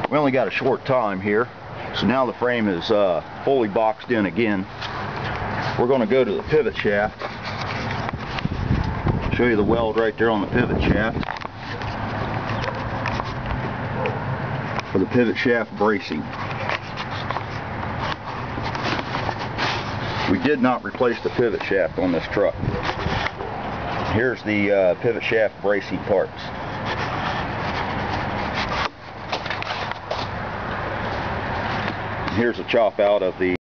We only got a short time here, so now the frame is fully boxed in again. We're going to go to the pivot shaft. Show you the weld right there on the pivot shaft for the pivot shaft bracing. We did not replace the pivot shaft on this truck. Here's the pivot shaft bracing parts. Here's a chop out of the